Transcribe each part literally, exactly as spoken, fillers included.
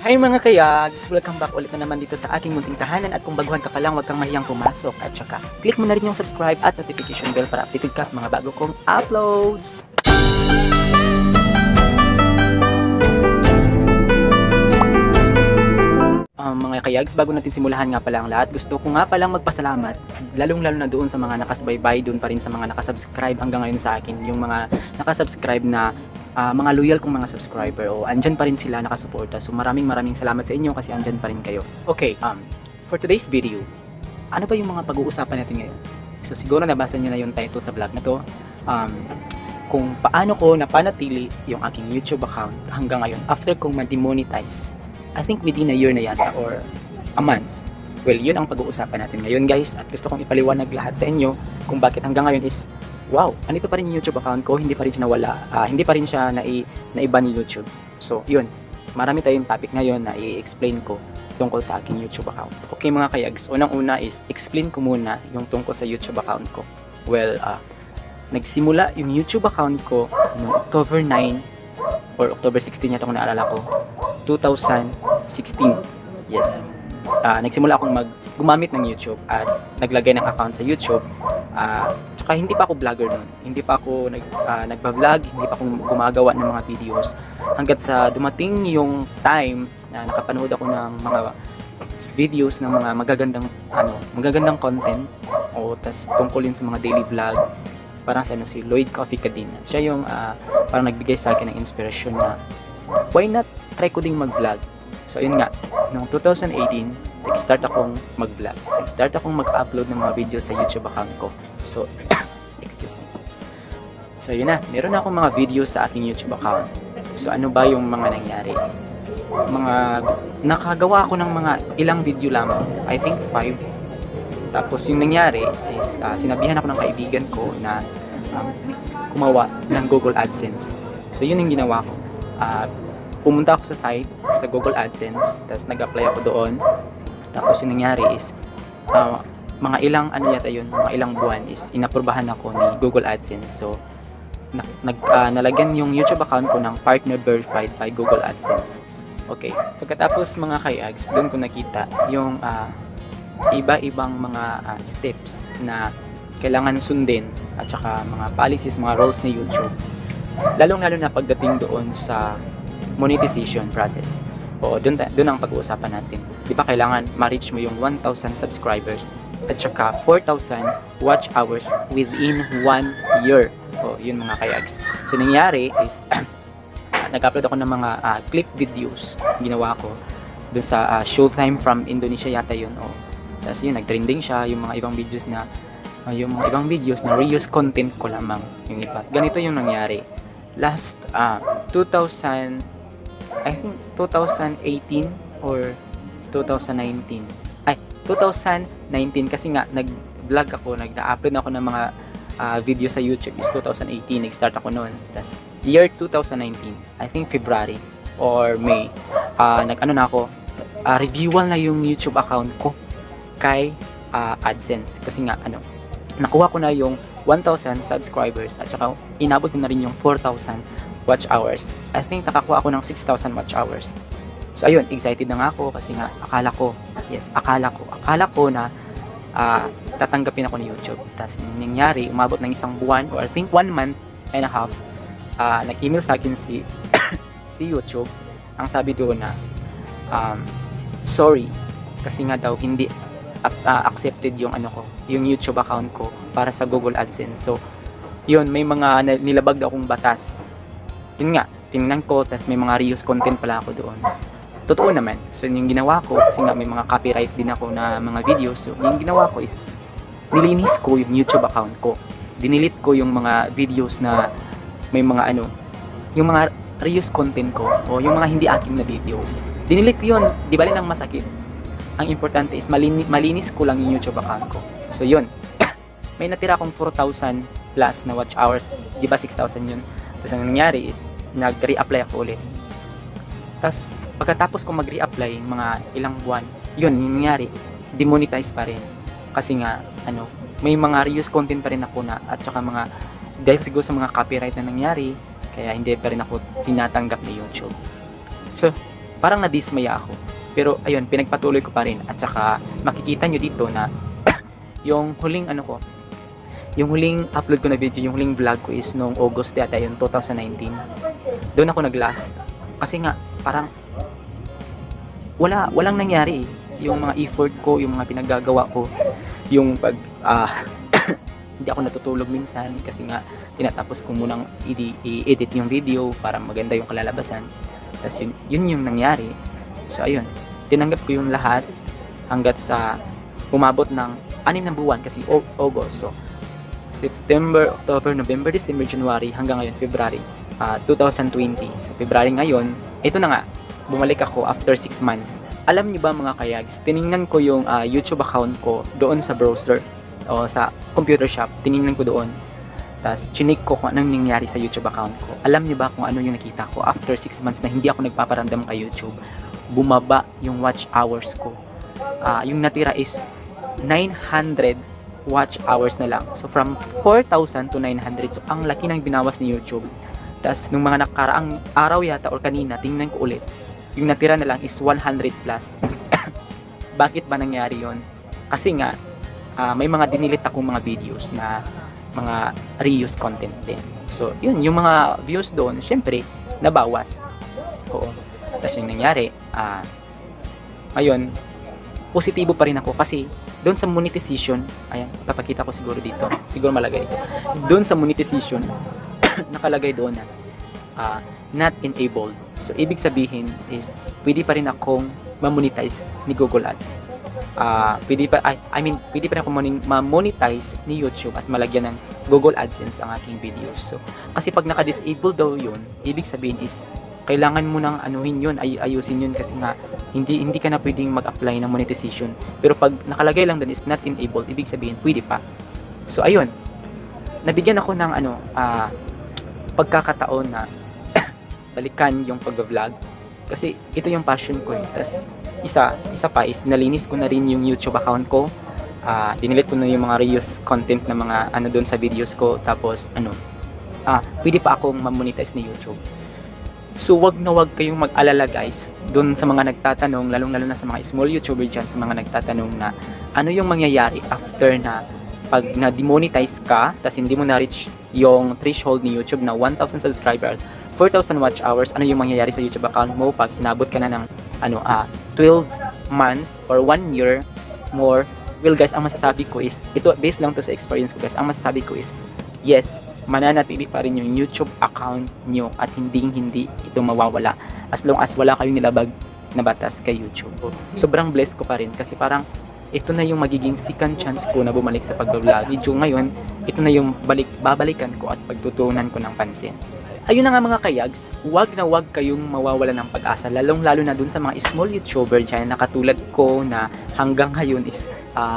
Hi mga kayags! Welcome back ulit na naman dito sa aking munting tahanan at kung baguhan ka pa lang, huwag kang mahiyang pumasok at saka click mo na rin yung subscribe at notification bell para updated ka sa mga bago kong uploads! Um, mga kayags, bago natin simulahan nga pala ang lahat, gusto ko nga palang magpasalamat lalong-lalo na doon sa mga nakasubaybay, doon pa rin sa mga nakasubscribe hanggang ngayon sa akin, yung mga nakasubscribe na Uh, mga loyal kong mga subscriber o andyan pa rin sila nakasuporta. So maraming maraming salamat sa inyo kasi andyan pa rin kayo. Okay, um, for today's video, ano ba yung mga pag-uusapan natin ngayon? So siguro nabasa nyo na yung title sa vlog na to. Um, kung paano ko napanatili yung aking YouTube account hanggang ngayon after kong ma-demonetize. I think within a year na yata or a month. Well, yun ang pag-uusapan natin ngayon guys at gusto kong ipaliwanag lahat sa inyo kung bakit hanggang ngayon is wow, andito pa rin yung YouTube account ko, hindi pa rin siya nawala, uh, hindi pa rin siya nai, naiba ni YouTube. So, yun, marami tayong topic ngayon na i-explain ko tungkol sa aking YouTube account. Okay mga kayags, unang-una is explain ko muna yung tungkol sa YouTube account ko. Well, uh, nagsimula yung YouTube account ko noong October nine or October sixteen yata kung naalala ko, two thousand sixteen. Yes. Uh, nagsimula akong mag gumamit ng YouTube at naglagay ng account sa YouTube. Uh, tsaka hindi pa ako vlogger noon. Hindi pa ako nag, uh, nagba-vlog, hindi pa ako gumagawa ng mga videos. Hanggat sa dumating yung time na nakapanood ako ng mga videos ng mga magagandang ano, magagandang content o tas tungkol yun sa mga daily vlog. Parang sa ano, si Lloyd Coffee Cadena. Siya yung uh, parang nagbigay sa akin ng inspirasyon na why not try ko ding mag-vlog. So yun nga, noong two thousand eighteen, nag-start akong mag-vlog. Nag-start akong mag-upload ng mga videos sa YouTube account ko. So, excuse me. So yun na, meron na akong mga videos sa aking YouTube account. So ano ba yung mga nangyari? Mga, nakagawa ako ng mga ilang video lamang. I think five. Tapos yung nangyari is, uh, sinabihan ako ng kaibigan ko na um, kumawa ng Google AdSense. So yun yung ginawa ko. Uh, pumunta ako sa site, sa Google AdSense, tapos nag-apply ako doon. Tapos yung nangyari is, uh, mga ilang, ano yata yun, mga ilang buwan is, inaprubahan ako ni Google AdSense. So, nag, uh, nalagyan yung YouTube account ko ng partner verified by Google AdSense. Okay, pagkatapos mga kayags, doon ko nakita yung uh, iba-ibang mga uh, steps na kailangan sundin at saka mga policies, mga rules ni YouTube. Lalong-lalo na pagdating doon sa monetization process. O doon doon ang pag-uusapan natin. 'Di ba kailangan ma-reach mo yung one thousand subscribers at saka four thousand watch hours within one year. O yun mga kayags. So nangyari is nag-upload ako ng mga uh, clip videos ginawa ko doon sa uh, Showtime from Indonesia yata yun. O tapos yun nag-trending siya yung mga ibang videos na uh, yung mga ibang videos na reuse content ko lamang yung iba. Ganito yung nangyari. Last uh, two thousand I think two thousand eighteen or two thousand nineteen. Ay, two thousand nineteen kasi nga nag-vlog ako, nag-upload ako ng mga uh, video sa YouTube is two thousand eighteen, nag-start ako noon. Tapos year two thousand nineteen, I think February or May, uh, nag-ano na ako, uh, reviewal na yung YouTube account ko kay uh, AdSense kasi nga ano, nakuha ko na yung one thousand subscribers at saka inabot ko na rin yung four thousand watch hours. I think nakakuha ako ng six thousand watch hours. So ayun, excited na nga ako kasi nga akala ko, yes, akala ko, akala ko na uh, tatanggapin ako ni YouTube. Tapos nangyari, umabot ng isang buwan or I think one month and a half, uh, nag-email sa akin si si YouTube. Ang sabi doon na um, sorry kasi nga daw hindi uh, accepted yung ano ko, yung YouTube account ko para sa Google AdSense. So yun, may mga nilabag daw akong batas. Yun nga, tingnan ko, tas may mga reuse content pala ako doon. Totoo naman. So yung ginawa ko, kasi nga may mga copyright din ako na mga videos. So yung ginawa ko is, nilinis ko yung YouTube account ko. Dinilit ko yung mga videos na may mga ano, yung mga reuse content ko, o yung mga hindi akin na videos. Dinilit ko yun, di bali nang masakit. Ang importante is, malinis, malinis ko lang yung YouTube account ko. So yun, may natira akong four thousand plus na watch hours. Di ba six thousand yun? Tapos ang nangyari is, nag-re-apply ako ulit. Tapos, pagkatapos ko mag-re-apply, mga ilang buwan, yun, yung nangyari, demonetize pa rin. Kasi nga, ano, may mga reuse content pa rin ako na, at saka mga, dahil siguro sa mga copyright na nangyari, kaya hindi pa rin ako tinatanggap ni YouTube. So, parang nadismaya ako. Pero ayun, pinagpatuloy ko pa rin. At saka makikita nyo dito na yung huling ano ko, yung huling upload ko na video, yung huling vlog ko is noong August yata yun, twenty nineteen. Doon ako nag-last. Kasi nga, parang wala, walang nangyari eh. Yung mga effort ko, yung mga pinaggagawa ko, yung pag, ah, hindi ako natutulog minsan kasi nga tinatapos ko munang i-edit yung video para maganda yung kalalabasan. Tapos yun, yun yung nangyari. So ayun, tinanggap ko yung lahat hanggat sa umabot ng anim na buwan kasi August. So September, October, November, December, January hanggang ngayon February uh, twenty twenty. So February ngayon, ito na nga, bumalik ako after six months. Alam niyo ba mga kayags, tiningnan ko yung uh, YouTube account ko doon sa browser o sa computer shop, tiningnan ko doon. Tapos chinik ko kung anong nangyari sa YouTube account ko. Alam niyo ba kung ano yung nakita ko after six months na hindi ako nagpaparamdam kay YouTube? Bumaba yung watch hours ko. Uh, yung natira is nine hundred watch hours na lang. So from four thousand to nine hundred. So ang laki ng binawas ni YouTube. Tapos nung mga nakaraang araw yata or kanina, tingnan ko ulit. Yung natira na lang is one hundred plus. Bakit ba nangyari yon? Kasi nga, uh, may mga dinilit akong mga videos na mga reuse content din. So, yun, yung mga views doon, syempre, nabawas. Oo. Tapos yung nangyari, ah, uh, ngayon, positibo pa rin ako kasi doon sa monetization, ayan, papakita ko siguro dito, siguro malagay. Doon sa monetization, nakalagay doon na uh, not enabled. So, ibig sabihin is, pwede pa rin akong ma-monetize ni Google Ads. Uh, pwede pa, I, I mean, pwede pa rin akong ma-monetize ni YouTube at malagyan ng Google AdSense ang aking videos. So, kasi pag naka-disable daw yun, ibig sabihin is, kailangan mo nang anuhin yun, ay ayusin yun kasi nga, hindi hindi ka na pwedeng mag-apply ng monetization. Pero pag nakalagay lang doon is not enabled, ibig sabihin, pwede pa. So, ayun, nabigyan ako ng ano, uh, pagkakataon na balikan yung pag-vlog kasi ito yung passion ko eh. Tapos isa, isa pa is nalinis ko na rin yung YouTube account ko. Uh, dinilit ko na yung mga reuse content na mga ano doon sa videos ko. Tapos ano, ah, pwede pa akong ma-monetize ni YouTube. So wag na wag kayong mag-alala guys doon sa mga nagtatanong, lalong lalo na sa mga small YouTuber dyan, sa mga nagtatanong na ano yung mangyayari after na pag na-demonetize ka tapos hindi mo na-reach yung threshold ni YouTube na one thousand subscribers, four thousand watch hours, ano yung mangyayari sa YouTube account mo pag nabot ka na ng ano, ah, twelve months or one year more. Well guys, ang masasabi ko is, ito based lang to sa experience ko guys, ang masasabi ko is, yes, mananatili pa rin yung YouTube account nyo at hindi hindi ito mawawala as long as wala kayong nilabag na batas kay YouTube. Sobrang blessed ko pa rin kasi parang ito na yung magiging second chance ko na bumalik sa pag-vlog. Medyo ngayon, ito na yung balik, babalikan ko at pagtutunan ko ng pansin. Ayun na nga mga kayags, wag na wag kayong mawawala ng pag-asa, lalong lalo na dun sa mga small YouTuber dyan na katulad ko na hanggang ngayon is uh,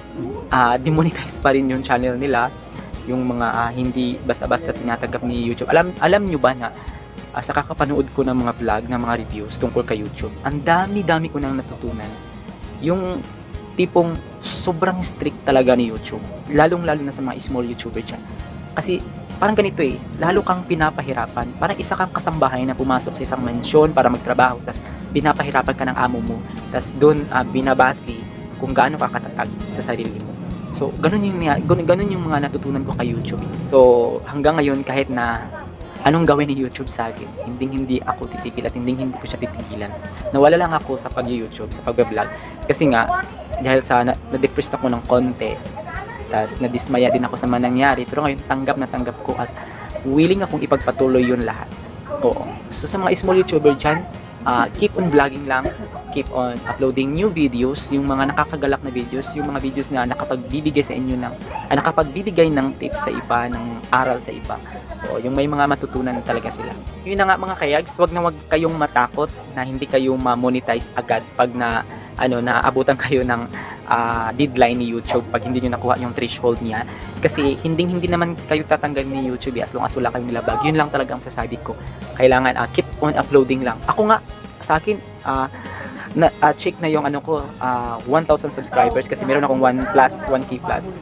uh, demonetize pa rin yung channel nila, yung mga uh, hindi basta-basta tinatanggap ni YouTube. Alam, alam nyo ba na uh, sa kakapanood ko ng mga vlog, ng mga reviews tungkol kay YouTube, ang dami-dami ko nang natutunan. Yung tipong sobrang strict talaga ni YouTube, lalong lalo na sa mga small YouTuber dyan. Kasi parang ganito eh, lalo kang pinapahirapan. Parang isa kang kasambahay na pumasok sa isang mansyon para magtrabaho, tapos pinapahirapan ka ng amo mo, tapos doon uh, binabasi kung gaano ka katatag sa sarili mo. So, ganun yung, ganun, ganun yung mga natutunan ko kay YouTube. So, hanggang ngayon, kahit na anong gawin ni YouTube sa akin, hindi hindi ako titigil at hindi hindi ko siya titigilan. Nawala lang ako sa pag-YouTube, sa pag-vlog. Kasi nga, dahil sa na-depressed ako ng konti, tapos nadismaya din ako sa mga nangyari, pero ngayon tanggap na tanggap ko at willing akong ipagpatuloy yun lahat. Oo. So sa mga small YouTuber dyan, uh, keep on vlogging lang, keep on uploading new videos, yung mga nakakagalak na videos, yung mga videos na nakapagbibigay sa inyo ng, ay nakapagbibigay ng tips sa iba, ng aral sa iba. Oo, yung may mga matutunan talaga sila. Yun na nga mga kayags, wag na wag kayong matakot na hindi kayo ma-monetize agad pag na ano naabutan kayo ng uh, deadline ni YouTube pag hindi niyo nakuha yung threshold niya, kasi hindi hindi naman kayo tatanggal ni YouTube as long as wala kayong nilabag. Yun lang talaga ang masasabi ko. Kailangan uh, keep on uploading lang. Ako nga sa akin uh, na uh, check na yung ano ko uh, one thousand subscribers kasi meron akong one plus one K plus.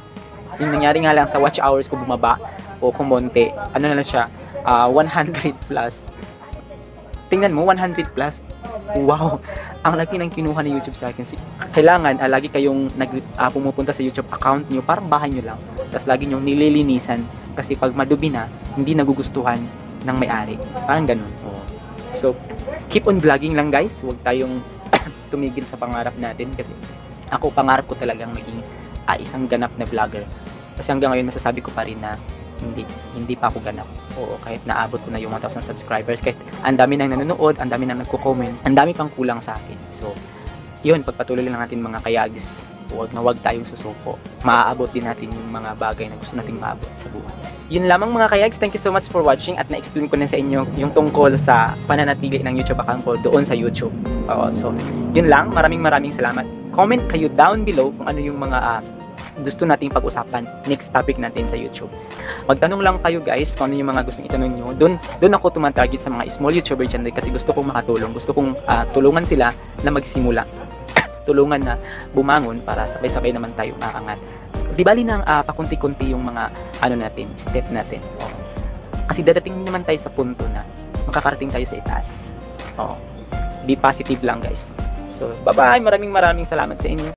Yung nangyari nga lang sa watch hours ko bumaba o kumonte. Ano na lang siya uh, one hundred plus. Tingnan mo one hundred plus. Wow, ang laki ng kinuha ni YouTube sa akin. Si- Kailangan ah, lagi kayong nag, ah, pumupunta sa YouTube account nyo, parang bahay nyo lang. Tapos lagi nyong nililinisan kasi pag madubi na, hindi nagugustuhan ng may-ari. Parang ganun. Oo. So, keep on vlogging lang guys. Huwag tayong tumigil sa pangarap natin kasi ako pangarap ko talagang maging ah, isang ganap na vlogger. Kasi hanggang ngayon masasabi ko pa rin na hindi hindi pa ako ganap. Oo, kahit naabot ko na yung one thousand subscribers, kahit ang dami nang nanonood, ang dami nang nagko-comment, ang dami pang kulang sa akin. So, yun, pagpatuloy lang natin mga kayags. Huwag na huwag tayong susuko. Maaabot din natin yung mga bagay na gusto nating maabot sa buhay. Yun lamang mga kayags. Thank you so much for watching at na-explain ko na sa inyo yung tungkol sa pananatili ng YouTube account ko doon sa YouTube. Oo, so, yun lang. Maraming maraming salamat. Comment kayo down below kung ano yung mga uh, gusto nating pag-usapan, next topic natin sa YouTube. Magtanong lang kayo guys kung ano yung mga gustong itanong nyo. Doon, doon ako tumatarget sa mga small YouTuber channel kasi gusto kong makatulong. Gusto kong uh, tulungan sila na magsimula. Tulungan na bumangon para sabay-sabay naman tayo maangat. Di bali nang uh, pakunti-kunti yung mga ano natin, step natin. Oo. Kasi dadating naman tayo sa punto na makakarating tayo sa itaas. Oo. Be positive lang guys. So, bye-bye. Maraming maraming salamat sa inyo.